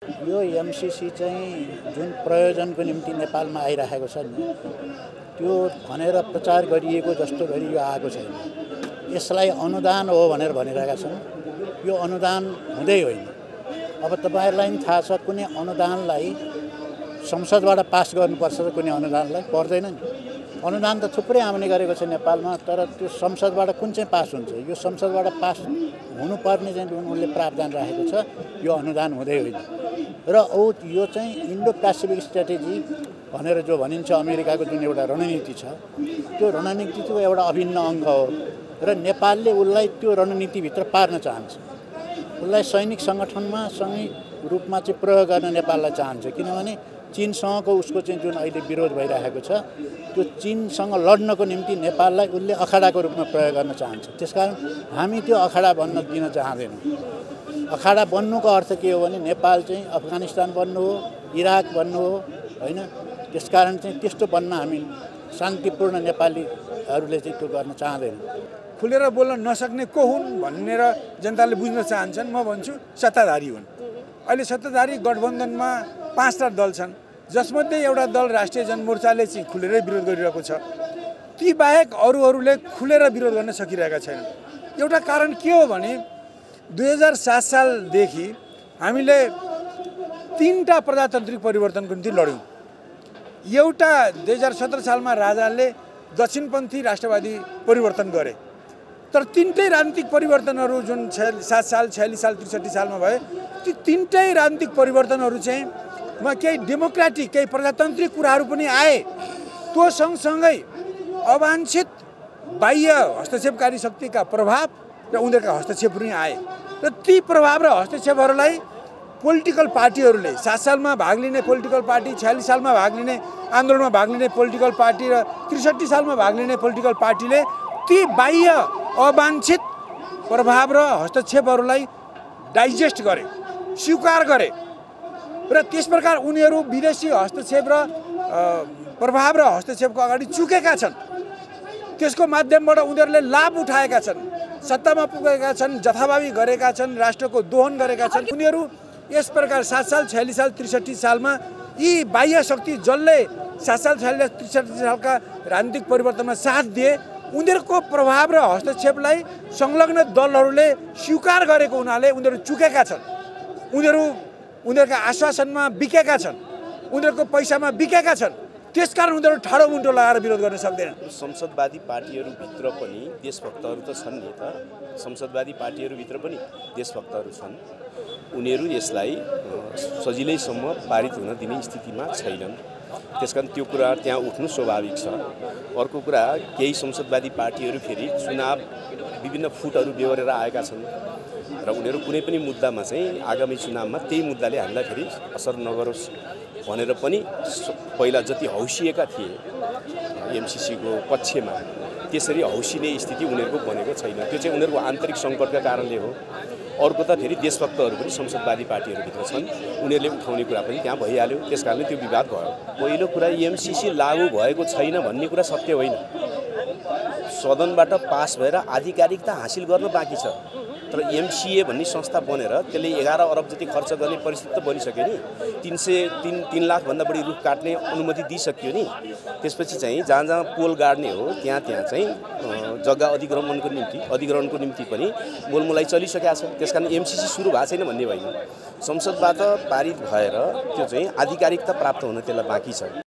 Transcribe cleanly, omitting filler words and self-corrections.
यो एमसीसी चाहिँ जुन प्रयोजनको निम्ति नेपालमा आइरहेको छ नि त्यो भनेर प्रचार गरिएको जस्तो गरी यो आएको छैन। यसलाई अनुदान हो भनेर भनिरहेका छन्। यो अनुदान हुँदै होइन। अब तपाईहरुलाई पनि थाहा छ कुनै अनुदानलाई संसदबाट पास गर्नुपर्छ र कुनै अनुदानलाई पर्दैन नि। अनुदान त थुप्रै आउने गरेको छ नेपालमा, तर त्यो संसदबाट कुन चाहिँ पास हुन्छ? यो संसदबाट पास हुनुपर्ने चाहिँ जुन उनले प्रावधान राखेको छ यो अनुदान हुँदै होइन। र यो चाहिँ इन्डो पेसिफिक स्ट्र्याटेजी भनेर जो भनिन्छ अमेरिकाको जुन एउटा रणनीति छ त्यो रणनीतिको एउटा अभिन्न अङ्ग हो र नेपालले उसलाई त्यो रणनीतिभित्र पार्न चाहन्छ। उसलाई सैनिक सङ्गठनमा संयुक्त रूपमा चाहिँ प्रयोग गर्न नेपाललाई चाहन्छ, किनभने चीनसँगको उसको चाहिँ जुन अहिले विरोध भइरहेको छ त्यो चीनसँग लड्नको निम्ति नेपाललाई उसले अखाडाको रूपमा प्रयोग गर्न चाहन्छ। त्यसकारण हामी त्यो अखाडा बन्न दिन चाहँदैनौँ। अखाडा बन्नुको अर्थ के हो भने नेपाल चाहिँ अफगानिस्तान बन्नु हो, इराक बन्नु हो होइन। त्यसकारण चाहिँ त्यस्तो बन्न हामी शान्तिपूर्ण नेपालीहरूले चाहिँ त्यो गर्न चाहँदैनौँ। खुलेर बोल्न नसक्ने को हुन् भनेर जनताले बुझ्न चाहन्छन्। म भन्छु सत्ताधारी हुन्। अहिले सत्ताधारी गठबन्धनमा 5टा दल छन्, जसमध्ये एउटा दल राष्ट्रिय जनमोर्चाले चाहिँ खुलेरै विरोध गरिरहेको छ। ती बाहेक अरूहरूले खुलेर विरोध गर्न सकिरहेका छैनन्। एउटा कारण के हो भने 2007 सालदेखि हामीले 3टा प्रजातान्त्रिक परिवर्तनको निम्ति लड्यौँ। एउटा 2017 सालमा राजाले दक्षिणपन्थी राष्ट्रवादी परिवर्तन गरे, तर 3टै राजनीतिक परिवर्तनहरू जुन 7 साल 46 साल 63 सालमा भए ती 3टै राजनीतिक परिवर्तनहरू चाहिँ केही डेमोक्रेटिक केही प्रजातान्त्रिक कुराहरू पनि आए। त्यो सँगसँगै अवांछित बाह्य हस्तक्षेपकारी शक्तिका प्रभाव र उनीहरूका हस्तक्षेप पनि आए र ती प्रभाव र हस्तक्षेपहरूलाई पोलिटिकल पार्टीहरूले 7 सालमा भाग लिने पोलिटिकल पार्टी, 46 सालमा भाग लिने आन्दोलनमा भाग लिने पोलिटिकल पार्टी र 63 सालमा भाग लिने पोलिटिकल पार्टीले ती बाह्य अवांछित प्रभाव र हस्तक्षेपहरूलाई डाइजेस्ट गरे, स्वीकार गरे र त्यस प्रकार उनीहरू विदेशी हस्तक्षेप र प्रभाव र हस्तक्षेपको अगाडि चुकेका छन्। त्यसको माध्यमबाट उनीहरूले लाभ उठाएका छन्, सत्तामा पुगेका छन्, जथाभावी गरेका छन्, राष्ट्रको दोहन गरेका छन्। उनीहरू यस प्रकार 7 साल 46 साल 63 सालमा यी बाह्य शक्ति जसले 7 साल 46 63 सालका राजनीतिक परिवर्तनमा साथ दिए उनीहरूको प्रभाव र हस्तक्षेपलाई संलग्न दलहरूले स्वीकार गरेको हुनाले उनीहरू चुकेका छन्। उनीहरूका आश्वासनमा बिकेका छन्, उनीहरूको पैसामा बिकेका छन्। त्यसकारण उनीहरू ठाडो मुन्टो लगाएर विरोध गर्न सक्दैनन्। संसदवादी पार्टीहरूभित्र पनि देशभक्तहरू त छन् नि त। संसदवादी पार्टीहरूभित्र पनि देशभक्तहरू छन्। उनीहरू यसलाई सजिलैसम्म पारित हुन दिने स्थितिमा छैनन्। त्यसकारण त्यो कुरा त्यहाँ उठ्नु स्वाभाविक छ। अर्को कुरा केही संसदवादी पार्टीहरू फेरि चुनाव विभिन्न फुटहरू बेहोरेर आएका छन् र उनीहरू कुनै पनि मुद्दामा चाहिँ आगामी चुनावमा त्यही मुद्दाले हामीलाई फेरि असर नगरोस् भनेर पनि पहिला जति हौसिएका थिए एमसीसीको पक्षमा त्यसरी हौसिने स्थिति उनीहरूको बनेको छैन। त्यो चाहिँ उनीहरूको आन्तरिक सङ्कटका कारणले हो। अर्को त फेरि देशभक्तहरू पनि संसदवादी पार्टीहरूभित्र छन्, उनीहरूले उठाउने कुरा पनि त्यहाँ भइहाल्यो। त्यस कारणले त्यो विवाद भयो। पहिलो कुरा एमसीसी लागू भएको छैन भन्ने कुरा सत्य होइन। सदनबाट पास भएर आधिकारिकता हासिल गर्न बाँकी छ, तर एमसिए भन्ने संस्था बनेर त्यसले 11 अरब जति खर्च गर्ने परिस्थिति त बनिसक्यो नि। 3 लाखभन्दा बढी रुख काट्ने अनुमति दिइसक्यो नि। त्यसपछि चाहिँ जहाँ जहाँ पोल गाड्ने हो त्यहाँ चाहिँ जग्गा अधिग्रहणको निम्ति पनि मोलमोलाई चलिसकेको छ। त्यसकारण एमसीसी सुरु भएको छैन भन्ने होइन। संसदबाट पारित भएर त्यो चाहिँ आधिकारिकता प्राप्त हुन त्यसलाई बाँकी छ।